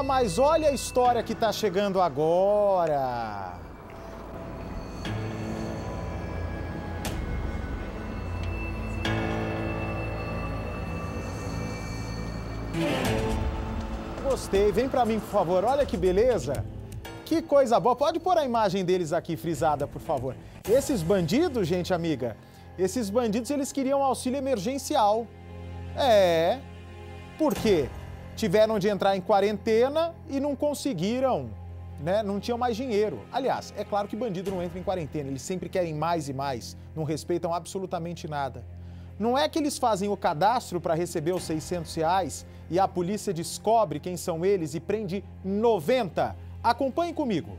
mas olha a história que está chegando agora. Gostei, vem pra mim, por favor. Olha que beleza. Que coisa boa. Pode pôr a imagem deles aqui frisada, por favor. Esses bandidos, gente amiga, esses bandidos, eles queriam auxílio emergencial. Por quê? Tiveram de entrar em quarentena e não conseguiram, né? Não tinham mais dinheiro. Aliás, é claro que bandido não entra em quarentena, eles sempre querem mais e mais, não respeitam absolutamente nada. Não é que eles fazem o cadastro para receber os R$600 e a polícia descobre quem são eles e prende 90. Acompanhe comigo.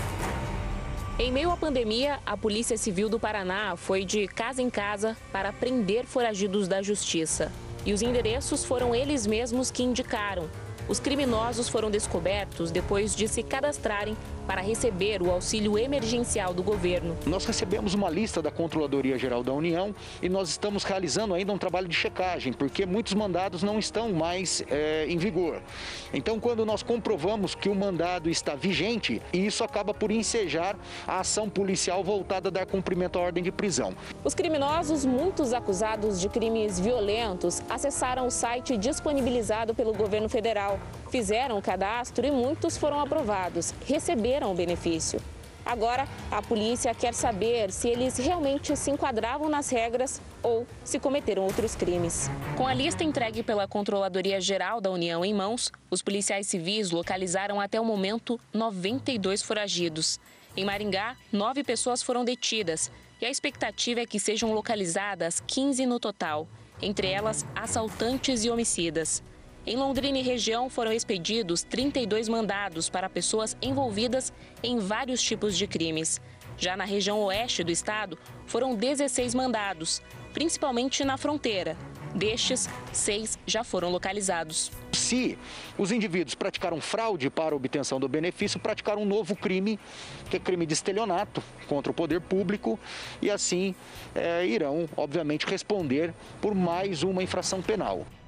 Em meio à pandemia, a Polícia Civil do Paraná foi de casa em casa para prender foragidos da justiça. E os endereços foram eles mesmos que indicaram. Os criminosos foram descobertos depois de se cadastrarem para receber o auxílio emergencial do governo. Nós recebemos uma lista da Controladoria Geral da União e nós estamos realizando ainda um trabalho de checagem, porque muitos mandados não estão mais em vigor. Então, quando nós comprovamos que o mandado está vigente, isso acaba por ensejar a ação policial voltada a dar cumprimento à ordem de prisão. Os criminosos, muitos acusados de crimes violentos, acessaram o site disponibilizado pelo governo federal. Fizeram o cadastro e muitos foram aprovados, receberam o benefício. Agora, a polícia quer saber se eles realmente se enquadravam nas regras ou se cometeram outros crimes. Com a lista entregue pela Controladoria Geral da União em mãos, os policiais civis localizaram até o momento 92 foragidos. Em Maringá, 9 pessoas foram detidas e a expectativa é que sejam localizadas 15 no total, entre elas assaltantes e homicidas. Em Londrina e região foram expedidos 32 mandados para pessoas envolvidas em vários tipos de crimes. Já na região oeste do estado, foram 16 mandados, principalmente na fronteira. Destes, 6 já foram localizados. Se os indivíduos praticaram fraude para a obtenção do benefício, praticaram um novo crime, que é crime de estelionato contra o poder público, e assim irão, obviamente, responder por mais uma infração penal.